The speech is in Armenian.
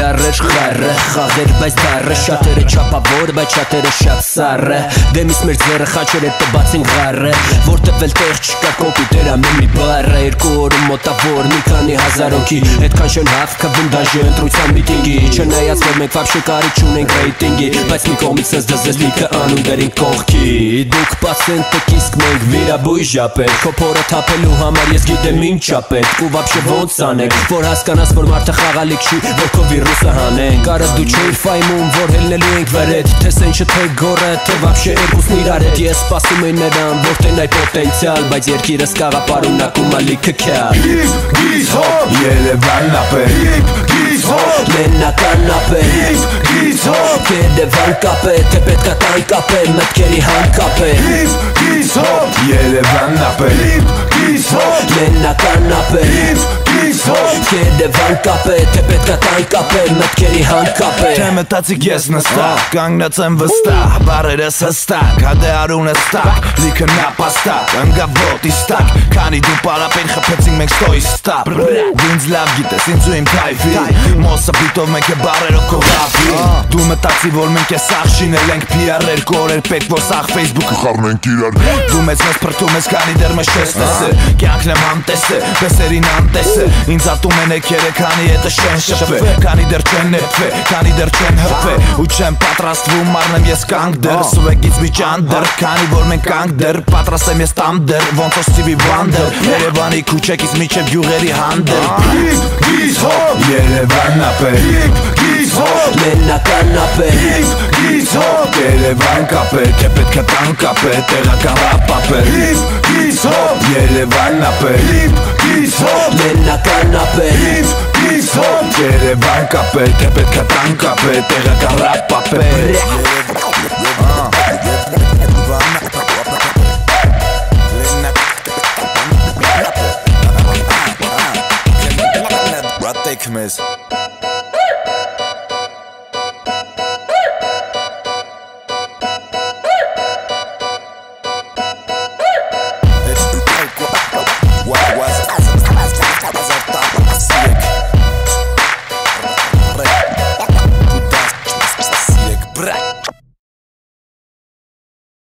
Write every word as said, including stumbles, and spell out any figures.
ծառեր խառը խաղեր բայց դառը շատերը չափավոր բայց շատերը շատ սառը դեմից մեր ձեռը խաչերը տբացին ղառը որտեվ էլ տեղ չկա կոմպյուտերա մի բառը երկու օրը մոտավոր մի քանի հազար հոգի այդքան շնհավ քվում դաժե ընտրության միտինգի չնայած որ մենք վաբշե կարի չունենք ռեյտինգի բայց մի կողմից ես դզես լիքը անում դերին կողքի դուք պացենտեք իսկ մենք վիրաբույժ ապեր քո փորը թափելու համար ես գիտեմ ինչ ապեր ու վաբշե ոնց անենք որ հասկանաս որ մարդը խաղալիք չի որ քո վիրուսը հանենք կարը դու չէիր ֆայմում որ հելնելու ենք վրեդ թե սենչը թե գորը թե վաբշե երկուսն իրար հետ ես սպասում եմ նրան որ տենայ պոտենցիալ բայց երկիրս կաղապարունակում ա լիքը քյալ Hip Giz Hop Երևանն ապեր Hip Giz Hop Լեննական ապեր Hip Giz Hop Երևան կապե թե պետքա տան կապե մտքերի հան կապե Hip Giz Hop Երևանն ապեր Hip Giz Hop Լեննական ապեր Hip Giz Hop Երևան կապե թե պետքա տան կապե մտքերի հան կապե Թե մտածիկ ես նստակ կանգնած եմ վստահ բարերս հստակ հադե արունը ստակ լիքը նապաստակ ընգավոտի ստակ քանի դու պարապեն խփեցինք մենք ստոյի ստապ ինձ լավ գիտես ինձ ու իմ թայֆի մոսը պիտով մենք է բարերով կողավի դու մտածի որ մենք է սաղ շինել ենք պի արեր կորեր պետք որ սաղ ֆեյսբուքը խառնենք իրար դու մեծ մեզ պրտում ես քանի դեր մեզ չես տեսը կյանքն եմ անտեսը բեսերին անտեսը ինձ ատում են եկերը քանի հետը շեն շփվե քանի դեր չեն նեպվե քանի դեր չեն հպվե ու չեմ պատրաստվում մարնեմ ես կանք դեր սուվեգից մի ճան դեր քանի որ մենք կանք դեր պատրաստ եմ ես տամ դեր ոնց որ Ստիվի Վանդեր Երևանի քուչեկից միջև յուղերի հանդեր Hip Giz Hop Երևանն ապեր Hip Giz Hop Լեննական ապեր Hip Giz Hop Երևան կապե թե պետք է տան կապե տեղական ռապ ապեր Hip Giz Hop Երևանն ապեր Hip Giz Hop Լեննական ապեր Hip Giz Hop Երևան կապե թե պետք է տան կապե տեղական ռապ ապեր Take me.